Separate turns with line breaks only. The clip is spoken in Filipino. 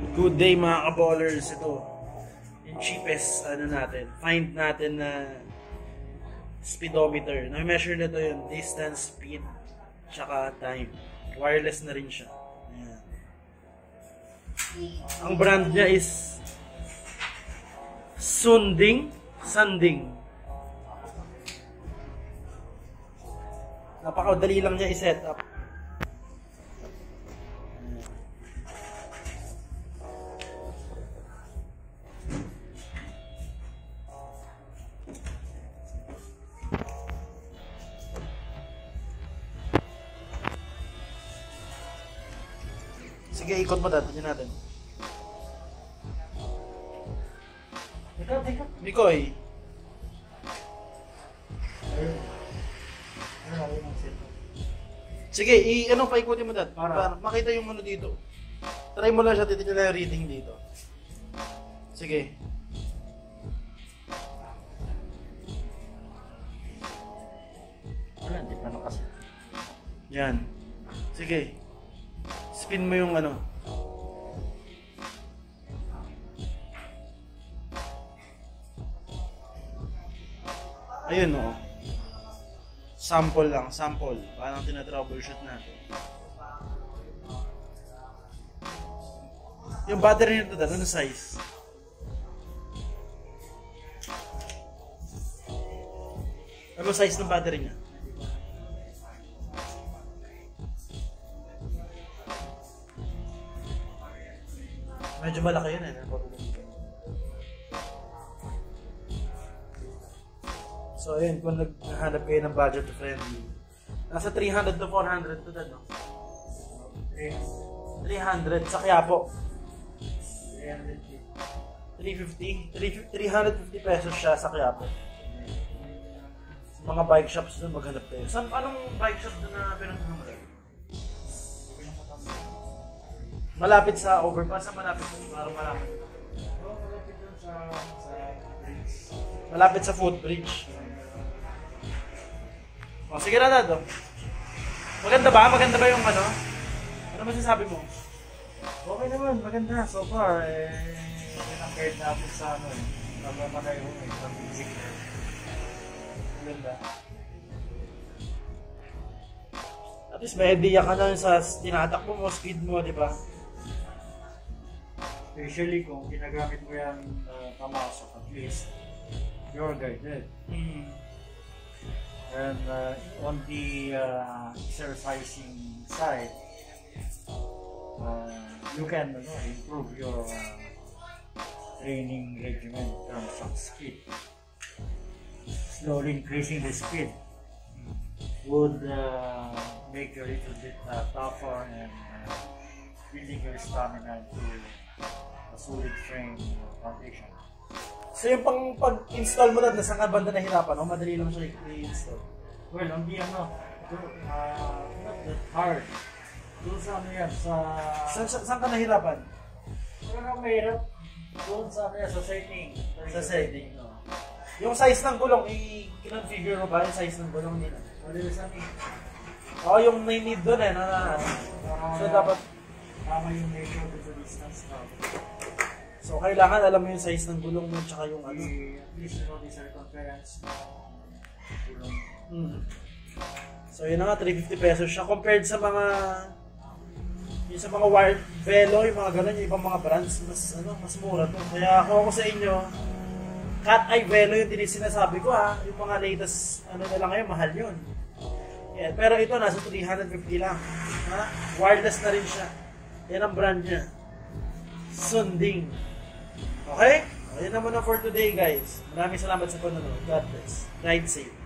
Good day mga kaballers. Ito yung cheapest find natin na speedometer. Na-measure na ito yung distance, speed, tsaka time. Wireless na rin siya. Ayan. Ang brand niya is Sanding. Napakadali lang niya i-set up. Sige, ikot mo dati natin. Mikoy. Sige, paikutin mo dati. Para makita yung ano dito. Try mo lang siya, titignan na yung reading dito. Sige.
Wala, hindi pa nakasya.
Yan. Sige. Spin mo yung ano. Ayun o. Sample lang, sample. Parang tina-troubleshoot natin. Yung battery nito dito, ano size? Ano size ng battery niya? Medyo malaki yun eh. So ayun, kung naghahanap kayo ng budget friendly, nasa 300 to 400 to no? 300 sa Quiapo. 350 pesos siya sa Quiapo. Sa mga bike shops doon maghanap kayo. Anong bike shop doon na pinaghanap? Malapit sa overpass, malapit doon, malapit.
Malapit doon sa bridge.
Malapit sa footbridge. O, sige na Dad. Maganda ba? Maganda ba yung ano? Ano masasabi mo?
Okay naman, maganda. So far, pinang-guide natin sa ano eh. Problema na yung sa music. Maganda.
At least may idea ka na sa tinatakbo mo, speed mo, di ba?
Especially kung ginagamit mo yan pamasok, at least you're guided. And on the exercising side, you can improve your training regimen in terms of speed. Slowly increasing the speed would make you a little bit tougher and building your stamina to a solid frame foundation.
So yung pag-install mo na sa banda nahirapan, no? Madali lang siya i-install.
Well, hindi not that hard. Doon sa ano yan,
Saan ka nahirapan?
Wala kang mahirap. Doon sa ano yan, sa setting.
Sa setting, no? Yung size ng gulong, i-configure mo ba yung size ng gulong nila? Oo, yung may need doon eh. So dapat
tama yung ratio to the distance now.
So, kailangan alam mo yung size ng gulong mo tsaka yung ano.
At least you know the circumference.
So, yun na nga, 350 pesos siya. Compared sa mga yung sa mga wired velo, yung mga ganun, yung ibang mga brands, mas mura to. Kaya kung ako sa inyo, cat eye velo yung sinasabi ko ha. Yung mga latest, na lang ngayon, mahal yun. Yeah, pero ito, nasa 350 lang. Ha? Wireless na rin siya. Yan ang brand niya. Sanding. Okay? Ayan naman na for today guys. Maraming salamat sa panonood. God bless. Ride safe.